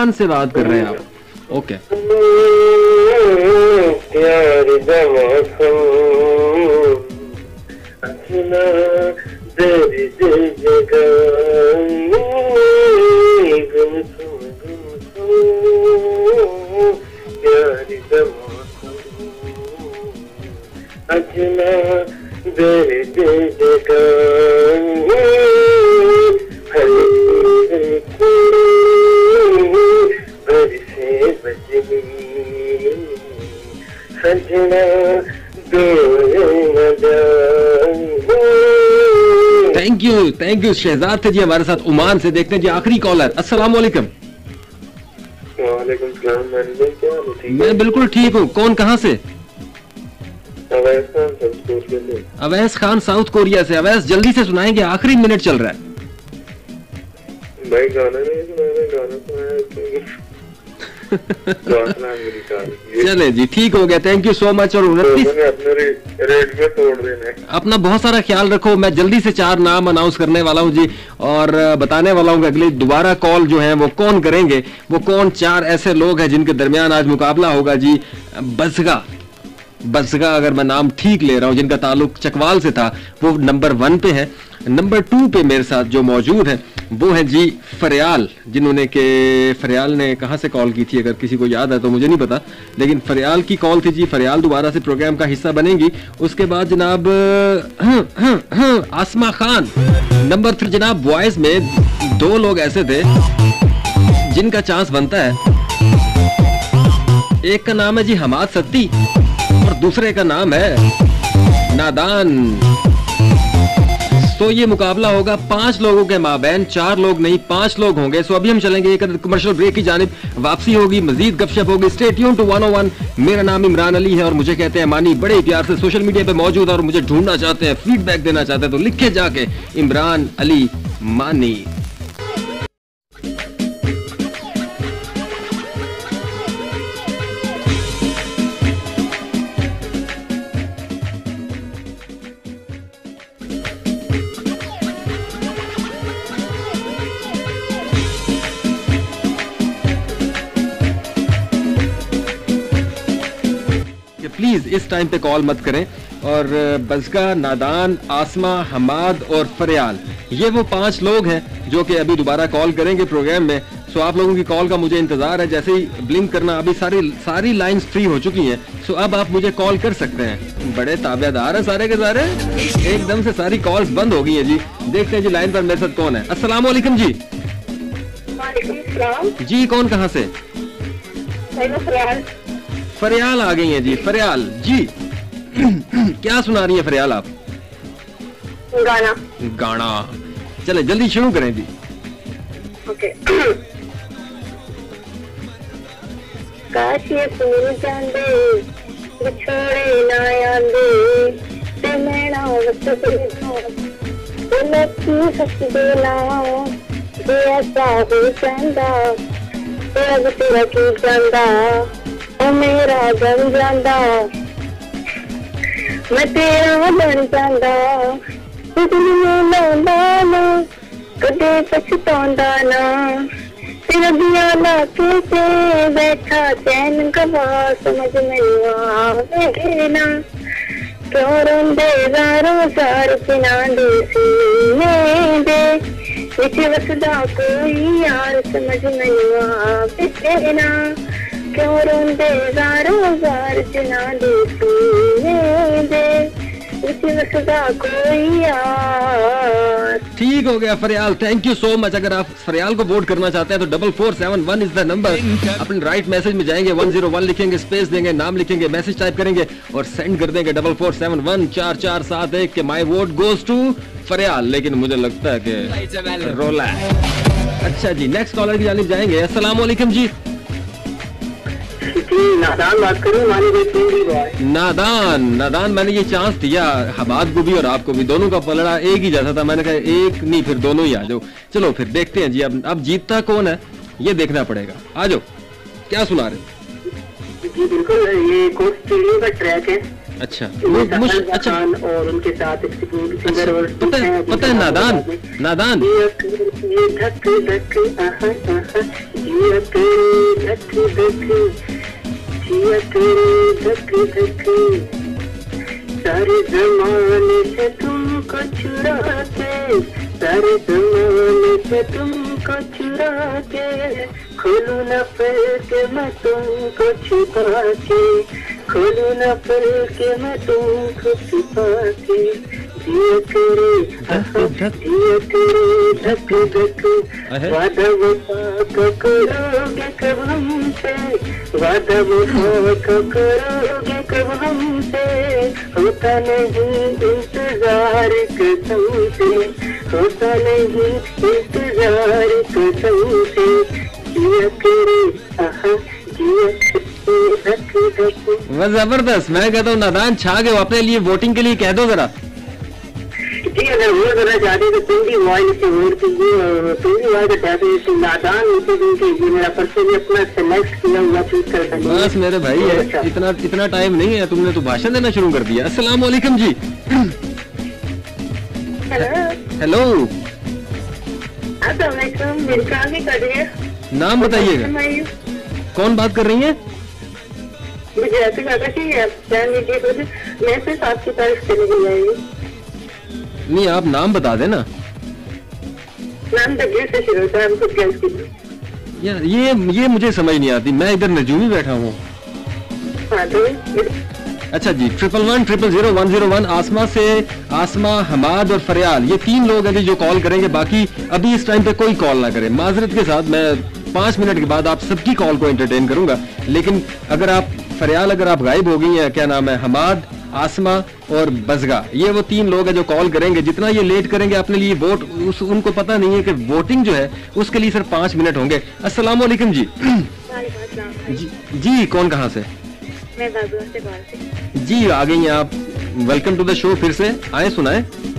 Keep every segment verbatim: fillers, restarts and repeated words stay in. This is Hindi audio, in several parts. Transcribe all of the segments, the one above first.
ओमान से बात कर रहे हैं आप? Okay. Thank you thank you Shahzad थे जी हमारे साथ ओमान से। देखते हैं जी आखिरी कॉलर। अस्सलाम वालेकुम। वालेकुम सलाम। मैं बिल्कुल ठीक हूँ। कौन कहाँ से? अवैस खान साउथ कोरिया से। अवैस खान साउथ कोरिया से। अवैस जल्दी से सुनाएंगे, आखिरी मिनट चल रहा है। भाई गाना नहीं सुनाया, गाना सुनाया चले जी ठीक हो गया। Thank you so much. और उनतीस अपने रेट में तोड़ देने। अपना बहुत सारा ख्याल रखो। मैं जल्दी से चार नाम अनाउंस करने वाला हूँ जी, और बताने वाला हूँ कि अगली दोबारा कॉल जो है वो कौन करेंगे। वो कौन चार ऐसे लोग हैं जिनके दरमियान आज मुकाबला होगा जी। बसगा बसगा अगर मैं नाम ठीक ले रहा हूँ, जिनका ताल्लुक चकवाल से था, वो नंबर वन पे है। नंबर टू पे मेरे साथ जो मौजूद है वो है जी फरियाल, जिन्होंने के फरियाल ने कहाँ से कॉल की थी, अगर किसी को याद है तो मुझे नहीं पता, लेकिन फरियाल की कॉल थी जी। फरियाल दोबारा से प्रोग्राम का हिस्सा बनेंगी। उसके बाद जनाब हाँ, हाँ, हाँ, आसमा खान। नंबर थ्री जनाब वॉइस में दो लोग ऐसे थे जिनका चांस बनता है। एक का नाम है जी हमाद सत्ती और दूसरे का नाम है नादान। तो ये मुकाबला होगा पांच लोगों के माबैन, चार लोग नहीं पांच लोग होंगे। सो अभी हम चलेंगे एक कमर्शियल ब्रेक की जानिब। वापसी होगी, मजीद गपशप होगी। Stay tune to one O one. मेरा नाम इमरान अली है और मुझे कहते हैं मानी। बड़े प्यार से सोशल मीडिया पे मौजूद और मुझे ढूंढना चाहते हैं, फीडबैक देना चाहते हैं तो लिखे जाके इमरान अली मानी। प्लीज इस टाइम पे कॉल मत करें। और बसगा, नादान, आसमा, हमाद और फरियाल, ये वो पांच लोग हैं जो कि अभी दोबारा कॉल करेंगे प्रोग्राम में। सो आप लोगों की कॉल का मुझे इंतजार है। जैसे ही ब्लिंक करना, अभी सारी सारी लाइंस फ्री हो चुकी हैं। सो अब आप मुझे कॉल कर सकते हैं। बड़े ताबेदार हैं सारे के सारे, एकदम से सारी कॉल्स बंद हो गई हैं जी। देखते हैं जी लाइन पर मेरे साथ कौन है। अस्सलाम वालेकुम जी। वालेकुम सलाम जी कौन कहाँ से? फरियाल आ गई हैं जी। फरियाल जी क्या सुना रही है फरियाल आप? गाना। गाना चले जल्दी शुरू करें जी। ओके। काश ये फूल जांदे छोड़े ना आंदे ते मैं ना वक्त पे तो मैं क्यों सच देना ते ऐसा हो जांदा ते अब तेरा की जांदा ओ मेरा बन जांदा मैं तेरा बन जांदा तुझे लांदा ना कदे पछतांदा ना तेरा दिया लाके से बैठा चैन गवा समझ नहीं आवे ना क्यों रोंदे जारो सार चिना दे सीने दे विच वसदा कोई यार समझ नहीं आवे ना क्यों रोंदे जारो सार चिना दे सीने दे विच वसदा कोई यार। ठीक हो गया Faryal, thank you so much. अगर आप फरियाल को वोट करना चाहते हैं तो double four seven one is the number. अपने राइट मैसेज में जाएंगे, वन जीरो वन लिखेंगे, स्पेस देंगे, नाम लिखेंगे, मैसेज टाइप करेंगे और सेंड कर देंगे डबल फोर सेवन वन चार चार सात एक के my vote goes to Faryal. लेकिन मुझे लगता है कि रोला है। अच्छा जी नेक्स्ट कॉलर की जानिब जाएंगे। अस्सलाम वालेकुम जी। नादान बात करूं, मानी नादान नादान मैंने ये चांस दिया हमाद को भी और आपको भी, दोनों का पलड़ा एक ही जैसा था। मैंने कहा एक नहीं फिर दोनों ही आ जाओ। चलो फिर देखते हैं जी अब अब जीतता कौन है ये देखना पड़ेगा। आ जाओ, क्या सुना रहे? जी बिल्कुल, ये कोस्टिलियो का ट्रैक है अच्छा मुझ मुझ अच्छा और उनके साथ एक सिंगर और पता है पता है नादान नादान ये धक धक आहा आहा ये धक धक ये धक धक सारे जमाने से तुमको चुरा के सारे जमाने से तुमको चुरा के खोलू न पल के मैं तुमको छुपा के खोलू न पल के मैं तुमको छुपा के जिया करे जिया करे धक धक वादा वफा को करोगे कब हमसे वादा वफा को करोगे कब हमसे होता नहीं इंतजार कसम से होता नहीं इंतजार कसम से जिया करे आहा जिया धक धक। बस जबरदस्त। मैं कहता हूँ नादान छा गए। अपने लिए वोटिंग के लिए कह दो जरा। जी अगर वो करना चाहते तो तुम भी वॉइस से वोट कीजिए और तुम भी वॉइस चाहते हैं तो नादान उसी दिन कीजिए। मेरा पर्सन अपना सेलेक्ट किया हुआ चूज कर सकते हैं। बस मेरे भाई है, अच्छा। इतना इतना टाइम नहीं है, तुमने तो भाषण देना शुरू कर दिया। अस्सलाम वालेकुम जी। हेलो हेलो नाम बताइएगा। कौन बात कर रही है? मुझे ऐसे लगा कि आप जान लीजिए, मैं सिर्फ आपकी तारीफ करने के लिए आई हूँ। नहीं आप नाम बता देना। नाम तकलीफ से शुरू होता है, हम खुद गैस कीजिए। यार ये ये मुझे समझ नहीं आती। मैं इधर नजूमी बैठा हूँ। हाँ तो अच्छा जी triple one triple zero one zero one Asma से आसमा हमाद और फरियाल ये तीन लोग हैं जो कॉल करेंगे। बाकी अभी इस टाइम पे कोई कॉल ना करे। माजरत के साथ मैं पांच मिनट के बाद आप सबकी कॉल को एंटरटेन करूंगा। लेकिन अगर आप फरियाल अगर आप गायब हो गई हैं, क्या नाम है, हमाद, आसमा और बजगा, ये वो तीन लोग हैं जो कॉल करेंगे। जितना ये लेट करेंगे अपने लिए वोट उस, उनको पता नहीं है कि वोटिंग जो है उसके लिए सिर्फ पांच मिनट होंगे। अस्सलाम वालेकुम जी। जी जी कौन कहाँ से? मैं बागुआ से कॉल से। जी आ गई हैं आप। Welcome to the show. फिर से आए सुनाए।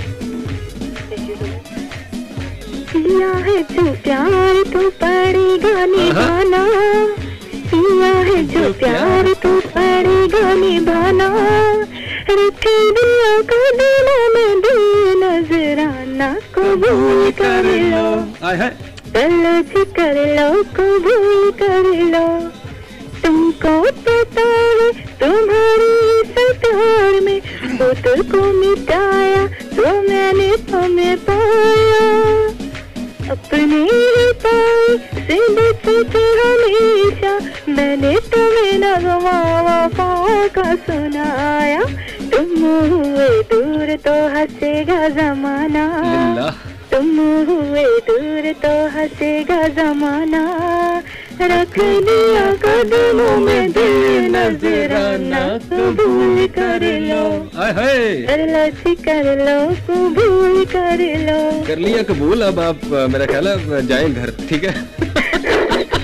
किया है जो प्यार तो पड़ेगा निभाना, किया है जो प्यार तो पड़ेगा निभाना, रख दिया कदमों में दे नजराना, कबूल कर लो तलाश कर लो, कबूल कर लो। तुमको पता है तुम्हारी सतार में बोतल को मिटाया तो मैंने तुम्हें पाया, अपने ही पाए से बचते हमेशा, मैंने तुम्हें नगमा वफा का सुनाया, तुम हुए दूर तो हंसेगा जमाना, तुम हुए दूर तो हंसेगा जमाना, रख दिया कदमों में दिल नजराना, कबूल कर लो तलाश कर लो, कबूल कर लो। कर लिया कबूल। अब आप मेरा ख्याल है जाएं घर। ठीक है।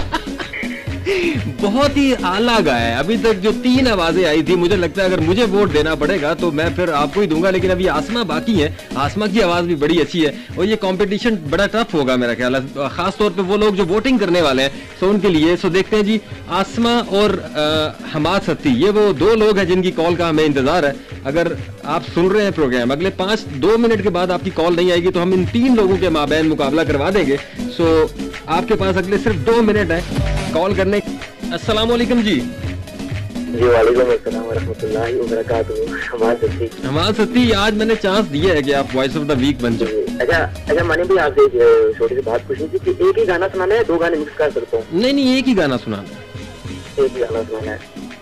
बहुत ही आला गाया है। अभी तक जो तीन आवाजें आई थी, मुझे लगता है अगर मुझे वोट देना पड़ेगा तो मैं फिर आपको ही दूंगा। लेकिन अभी आसमा बाकी है। आसमा की आवाज भी बड़ी अच्छी है और ये कंपटीशन बड़ा टफ होगा मेरा ख्याल है, खास तौर पे वो लोग जो वोटिंग करने वाले हैं सो उनके लिए। सो देखते हैं जी आसमा और हमाद सत्ती, ये वो दो लोग हैं जिनकी कॉल का हमें इंतजार है। अगर आप सुन रहे हैं प्रोग्राम, अगले पांच दो मिनट के बाद आपकी कॉल नहीं आएगी तो हम इन तीन लोगों के माबैन मुकाबला करवा देंगे। सो आपके पास अगले सिर्फ दो मिनट है कॉल करने। अस्सलाम वालेकुम जी। जी वालेकुम अस्सलाम व रहमतुल्लाहि व बरकातहू। हमाद सत्ती हमाद सत्ती आज मैंने चांस दिया है कि आप वॉइस ऑफ द वीक बन जाओ। अच्छा अच्छा माने भी आपसे एक छोटी सी बात पूछनी थी कि एक ही गाना सुनाना है, दो गाने मिक्स कर सकता हूँ? नहीं नहीं एक ही गाना सुना। एक ही गाना सुनाना है।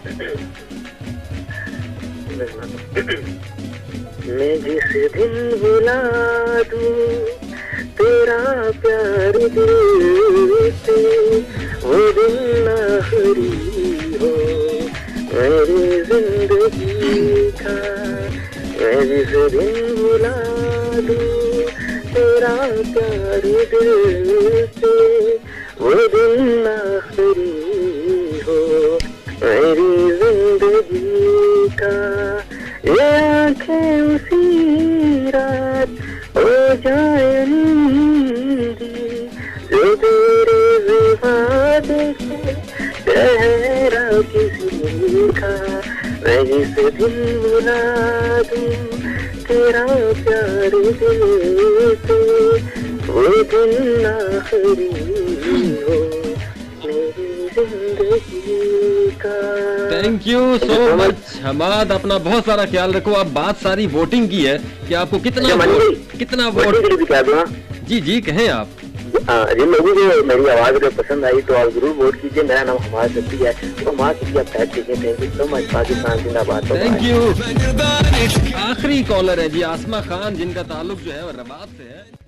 मैं जिस दिन बुला दूं तेरा प्यार दिल से, वो दिन आखिरी हो मेरी जिंदगी का। मैं जिस दिन बुला दूं तेरा प्यार दिल से, वो दिन आखिरी हो मेरी जिंदगी का। ये आंखें उसी रात हो जाए नींदी, जो तेरे विवाद से चेहरा किसी का। मैं इस दिन बुला दूं तेरा प्यार दिल से, वो दिन आखिरी हो मेरी जिंदगी का। Thank you so much Hammad, अपना बहुत सारा ख्याल रखो। आप बात सारी वोटिंग की है कि आपको कितना वोट, कितना वोट। क्या दूंगा? जी जी कहें आप। जिन लोगों को मेरी आवाज अगर पसंद आई तो आप जरूर वोट कीजिए। मेरा नाम हमाद सब्जी है, तो हमाद सब्जी आप टाइप कीजिए। Thank you so much. Pakistan जिंदाबाद। Thank you. आखिरी कॉलर है जी आसमा खान, जिनका ताल्लुक जो है वो रबात से है।